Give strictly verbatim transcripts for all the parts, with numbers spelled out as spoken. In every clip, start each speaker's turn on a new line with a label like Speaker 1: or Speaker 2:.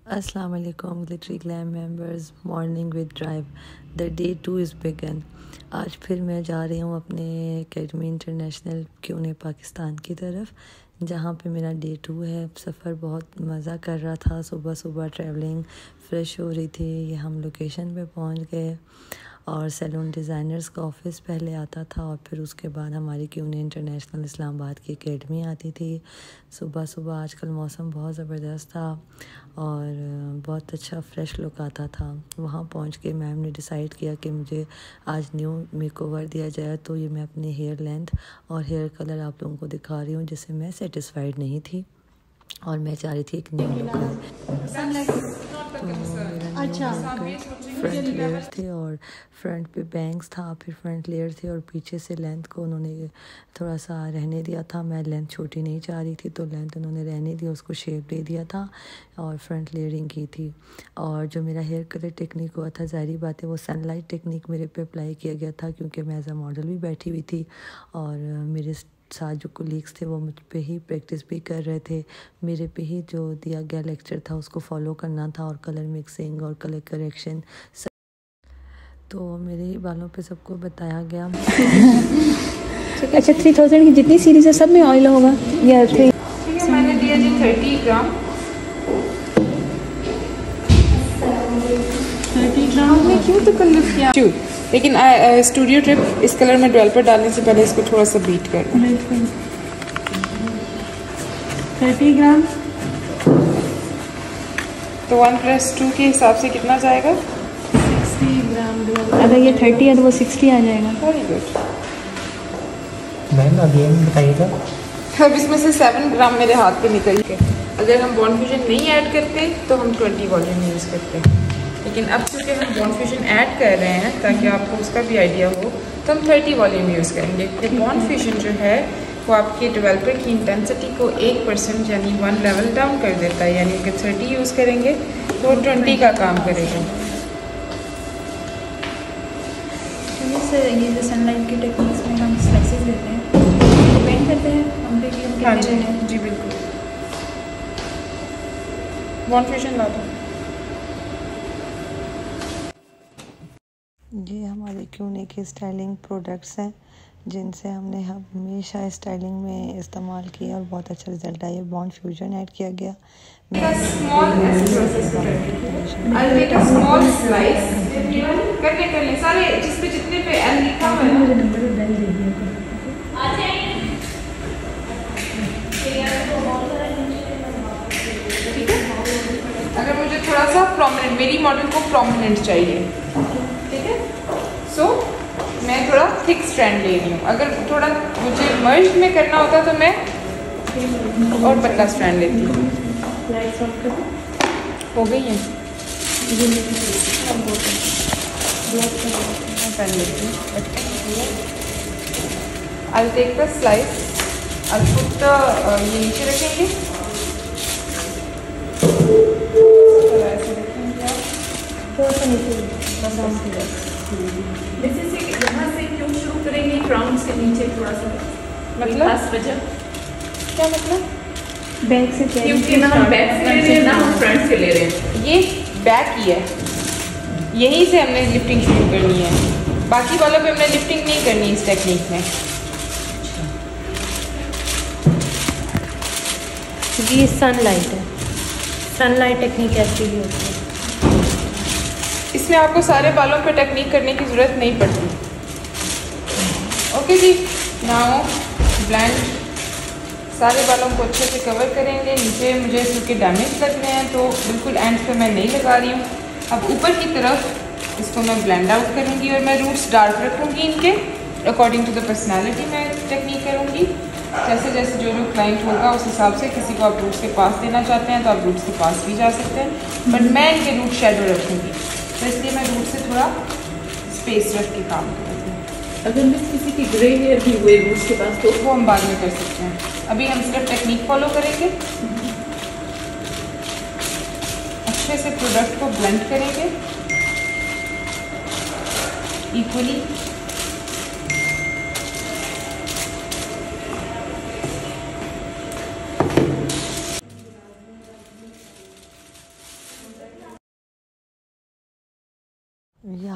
Speaker 1: Assalamu alaikum Glittery Glam members, morning with drive. The day two is begun. आज फिर मैं जा रही हूँ अपने एकेडमी इंटरनेशनल क्यूने पाकिस्तान की तरफ, जहाँ पे मेरा डे टू है। सफ़र बहुत मज़ा कर रहा था। सुबह सुबह ट्रैवलिंग फ्रेश हो रही थी। ये हम लोकेशन पे पहुँच गए और सैलून डिज़ाइनर्स का ऑफिस पहले आता था और फिर उसके बाद हमारी क्यूने इंटरनेशनल इस्लामाबाद की एकेडमी आती थी। सुबह सुबह आजकल मौसम बहुत ज़बरदस्त था और बहुत अच्छा फ्रेश लुक आता था। वहाँ पहुँच के मैम ने डिसाइड किया कि मुझे आज न्यू मेकओवर दिया जाए, तो ये मैं अपने हेयर लेंथ और हेयर कलर आप लोगों को दिखा रही हूँ, जिससे मैं सेटिस्फाइड नहीं थी और मैं चाह रही थी एक न्यू लुक हो। तो मेरा
Speaker 2: अच्छा
Speaker 1: फ्रंट लेयर थे और फ्रंट पे बैंग्स था, फिर फ्रंट लेयर थे और पीछे से लेंथ को उन्होंने थोड़ा सा रहने दिया था। मैं लेंथ छोटी नहीं चाह रही थी, तो लेंथ उन्होंने रहने दिया, उसको शेप दे दिया था और फ्रंट लेयरिंग की थी। और जो मेरा हेयर कलर टेक्निक हुआ था, ज़ाहिर बात है वो सनलाइट टेक्निक मेरे पे अप्लाई किया गया था, क्योंकि मैं एज अ मॉडल भी बैठी हुई थी और मेरे साथ जो कोलीग्स थे वो मुझ पे ही प्रैक्टिस भी कर रहे थे। मेरे पे ही जो दिया गया लेक्चर था उसको फॉलो करना था और कलर मिक्सिंग और कलर करेक्शन सब, तो मेरे बालों पे सबको बताया गया।
Speaker 2: अच्छा, थ्री थाउजेंड की जितनी सीरीज है सब में ऑयल होगा या थ्री?
Speaker 3: ठीक है, मैंने दिया जी थर्टी ग्राम थर्टी ग्राम में क्यों तो कलर किया, लेकिन स्टूडियो ट्रिप इस कलर में डेवलपर डालने से पहले इसको थोड़ा सा बीट कर
Speaker 2: थर्टी ग्राम।
Speaker 3: तो वन प्लस टू के हिसाब से कितना जाएगा?
Speaker 2: Sixty gram. अगर ये थर्टी है तो वो सिक्सटी आ जाएगा।
Speaker 3: Very good.
Speaker 4: मैम अगेन बताइएगा।
Speaker 3: अब इसमें से सेवन ग्राम मेरे हाथ पे निकल के, अगर हम बॉन्ड फ्यूजन नहीं ऐड करते तो हम ट्वेंटी वॉल्यूम यूज़ करते, लेकिन अब क्योंकि हम बॉन्ड फ्यूजन ऐड कर रहे हैं ताकि आपको उसका भी आइडिया हो, तो हम थर्टी वॉल्यूम यूज़ करेंगे। बॉन्ड फ्यूजन जो है वो आपके डेवलपर की इंटेंसिटी को एक परसेंट यानी वन लेवल डाउन कर देता है, यानी अगर थर्टी यूज़ करेंगे तो ट्वेंटी का काम करेगा।
Speaker 2: सर ये जो सनलाइट की टेक्निक्स में हम स्लाइसेस देते हैं, डिपेंड करते हैं हम पे कि हम
Speaker 3: हाँ
Speaker 2: कितने
Speaker 3: जी
Speaker 2: लेते हैं।
Speaker 3: जी बिल्कुल। बॉन्ड फ्यूजन ला दो।
Speaker 1: ये हमारे क्यूने के स्टाइलिंग प्रोडक्ट्स हैं, जिनसे हमने हमेशा स्टाइलिंग में इस्तेमाल किया और बहुत अच्छा रिजल्ट आया। बॉन्ड फ्यूजन ऐड किया गया।
Speaker 3: करने कर ले सारे, जिस पे जितने पे एल लिखा हुआ है ठीक है। अगर मुझे थोड़ा सा प्रोमिनेंट, मेरी मॉडल को प्रोमिनेंट चाहिए, ठीक है, सो so, मैं थोड़ा थिक स्ट्रैंड ले रही हूँ। अगर थोड़ा मुझे मर्ज में करना होता तो मैं और पतला स्ट्रैंड लेती हूँ। हो गई है पहन लेती हूँ। I'll take the slice, I'll put the ये नीचे रखेंगे, ऐसे रखेंगे आप
Speaker 5: जैसे से यहाँ से क्यों शुरू करेंगे, क्राउन से नीचे थोड़ा सा,
Speaker 3: मतलब
Speaker 5: खास वजह
Speaker 3: क्या मतलब?
Speaker 2: बैक से
Speaker 5: क्योंकि ना हम बैक से ले रहे हैं ना हम फ्रंट से ले रहे हैं।
Speaker 3: ये बैक ही है, यहीं से हमने लिफ्टिंग शुरू करनी है, बाकी वालों पे हमने लिफ्टिंग नहीं करनी इस टेक्निक में।
Speaker 2: ये सनलाइट है, सनलाइट टेक्निक ऐसी भी होती है।
Speaker 3: इसमें आपको सारे बालों पे टेक्निक करने की ज़रूरत नहीं पड़ती। ओके जी, नाउ ब्लेंड, सारे बालों को अच्छे से कवर करेंगे। नीचे मुझे क्योंकि डैमेज लग रहे हैं तो बिल्कुल एंड पे मैं नहीं लगा रही हूँ। अब ऊपर की तरफ इसको मैं ब्लेंड आउट करूँगी और मैं रूट्स डार्क रखूँगी इनके अकॉर्डिंग टू द पर्सनैलिटी मैं टेक्निक करूँगी। जैसे जैसे जो जो क्लाइंट होगा उस हिसाब से, किसी को आप रूट्स के पास देना चाहते हैं तो आप रूट्स के पास भी जा सकते हैं, बट मैं इनके रूट शेडो रखूँगी, तो इसलिए मैं रूट से थोड़ा स्पेस रख के काम करूँगी।
Speaker 5: अगर मिस किसी की ग्रे हेयर भी हुए रूट्स के पास तो
Speaker 3: वो हम बाद में कर सकते हैं। अभी हम सिर्फ टेक्निक फॉलो करेंगे, अच्छे से प्रोडक्ट को ब्लेंड करेंगे इक्वली।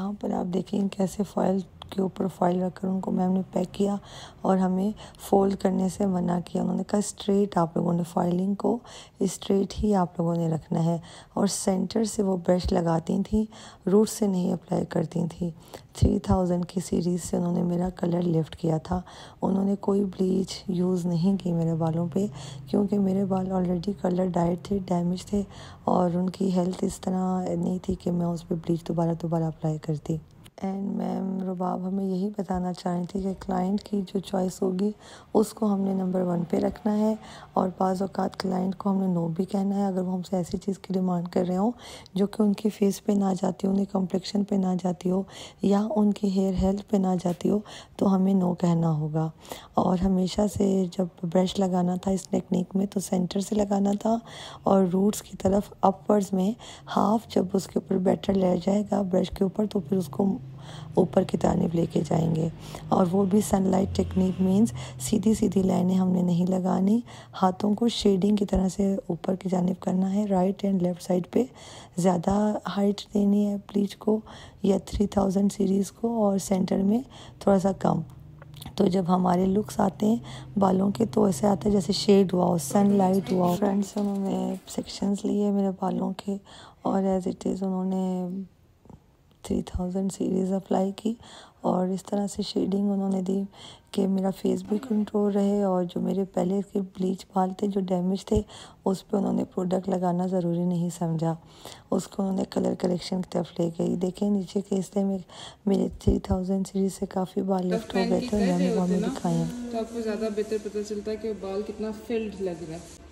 Speaker 1: यहाँ पर आप देखें कैसे फॉइल के ऊपर फॉइल रखकर उनको मैम ने पैक किया और हमें फोल्ड करने से मना किया। उन्होंने कहा स्ट्रेट आप लोगों ने फाइलिंग को स्ट्रेट ही आप लोगों ने रखना है, और सेंटर से वो ब्रश लगाती थी, रूट से नहीं अप्लाई करती थी। थ्री थाउजेंड की सीरीज़ से उन्होंने मेरा कलर लिफ्ट किया था। उन्होंने कोई ब्लीच यूज़ नहीं की मेरे बालों पे, क्योंकि मेरे बाल ऑलरेडी कलर डाइड थे, डैमेज थे, और उनकी हेल्थ इस तरह नहीं थी कि मैं उस पर ब्लीच दोबारा दोबारा अप्लाई करती। एंड मैम रुबाब हमें यही बताना चाह रही थी कि क्लाइंट की जो चॉइस होगी उसको हमने नंबर वन पे रखना है, और बाज़ औक़ात क्लाइंट को हमने नो भी कहना है अगर वो हमसे ऐसी चीज़ की डिमांड कर रहे हो जो कि उनकी फेस पे ना जाती हो, उनकी कम्प्लेक्शन पे ना जाती हो, या उनकी हेयर हेल्थ पे ना जाती हो, तो हमें नो कहना होगा। और हमेशा से जब ब्रश लगाना था इस टेक्निक में तो सेंटर से लगाना था, और रूट्स की तरफ अपवर्ड्स में हाफ जब उसके ऊपर बैटर ले जाएगा ब्रश के ऊपर तो फिर उसको ऊपर की जानिब लेके जाएंगे। और वो भी सनलाइट टेक्निक मीन्स सीधी सीधी लाइनें हमने नहीं लगानी, हाथों को शेडिंग की तरह से ऊपर की जानिब करना है। राइट एंड लेफ़्ट साइड पे ज़्यादा हाइट देनी है ब्लीच को या थ्री थाउजेंड सीरीज़ को, और सेंटर में थोड़ा सा कम। तो जब हमारे लुक्स आते हैं बालों के तो ऐसे आता है जैसे शेड हुआ हो, सनलाइट हुआ हो। फ्रेंड्स उन्होंने सेक्शंस लिए मेरे बालों के, और एज इट इज़ उन्होंने थ्री थाउजेंड सीरीज़ अप्लाई की, और इस तरह से शेडिंग उन्होंने दी कि मेरा फेस भी कंट्रोल रहे, और जो मेरे पहले के ब्लीच बाल थे जो डैमेज थे उस पर उन्होंने प्रोडक्ट लगाना ज़रूरी नहीं समझा, उसको उन्होंने कलर करेक्शन की तरफ ले गई। देखें नीचे के हिस्से में मेरे थ्री थाउजेंड सीरीज़ से काफ़ी बाल लिफ्ट हो गए थे, मैंने वो हमें दिखाए हैं
Speaker 3: तो आपको ज़्यादा बेहतर पता चलता है कि बाल कितना फिल्ड लग रहा है।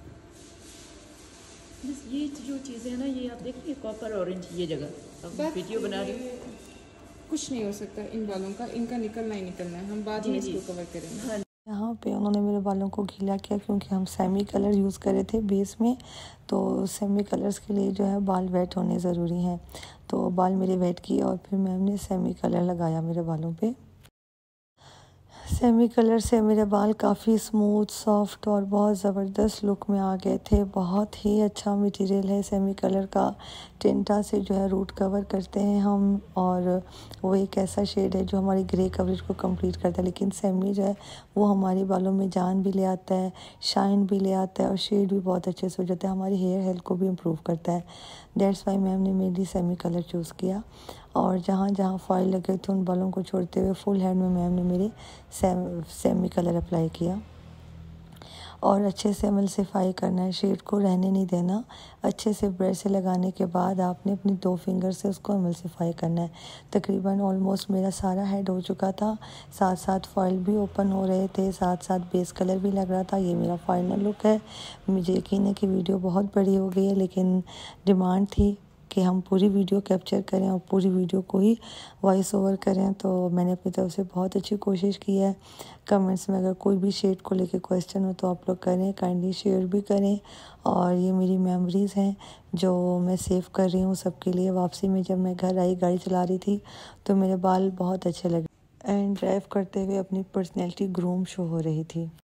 Speaker 5: बस ये जो चीज़ें हैं ना, ये आप देखिए कॉपर ऑरेंज ये जगह अब वीडियो बना रही हूँ,
Speaker 3: कुछ नहीं हो सकता इन बालों का, इनका निकलना ही निकलना है, हम बाद में इसको कवर करेंगे। हाँ।
Speaker 1: यहाँ पे उन्होंने मेरे बालों को गीला किया क्योंकि हम सेमी कलर यूज़ कर रहे थे बेस में, तो सेमी कलर्स के लिए जो है बाल वेट होने ज़रूरी हैं। तो बाल मेरे वेट किए और फिर मैम ने सेमी कलर लगाया मेरे बालों पे। सेमी कलर से मेरे बाल काफ़ी स्मूथ, सॉफ्ट और बहुत ज़बरदस्त लुक में आ गए थे। बहुत ही अच्छा मटेरियल है सेमी कलर का। टिंटा से जो है रूट कवर करते हैं हम, और वो एक ऐसा शेड है जो हमारी ग्रे कवरेज को कंप्लीट करता है, लेकिन सेमी जो है वो हमारे बालों में जान भी ले आता है, शाइन भी ले आता है, और शेड भी बहुत अच्छे से हो जाता है, हमारी हेयर हेल्थ को भी इम्प्रूव करता है। दैट्स वाई मैम ने मेनली सेमी कलर चूज़ किया, और जहाँ जहाँ फॉइल लगे थे उन बालों को छोड़ते हुए फुल हेड में मैम ने मेरे सेम सेमी कलर अप्लाई किया। और अच्छे से एमल्सिफाई करना है, शेड को रहने नहीं देना। अच्छे से ब्रश से लगाने के बाद आपने अपनी दो फिंगर से उसको एमल्सिफाई करना है। तकरीबन ऑलमोस्ट मेरा सारा हेड हो चुका था, साथ साथ फॉइल भी ओपन हो रहे थे, साथ साथ बेस कलर भी लग रहा था। ये मेरा फाइनल लुक है। मुझे यकीन है कि वीडियो बहुत बड़ी हो गई है, लेकिन डिमांड थी कि हम पूरी वीडियो कैप्चर करें और पूरी वीडियो को ही वॉइस ओवर करें, तो मैंने अपनी तरफ से बहुत अच्छी कोशिश की है। कमेंट्स में अगर कोई भी शेड को लेके क्वेश्चन हो तो आप लोग करें, काइंडली शेयर भी करें। और ये मेरी मेमोरीज़ हैं जो मैं सेव कर रही हूँ सबके लिए। वापसी में जब मैं घर आई, गाड़ी चला रही थी, तो मेरे बाल बहुत अच्छे लगे एंड ड्राइव करते हुए अपनी पर्सनैलिटी ग्रूम शो हो रही थी।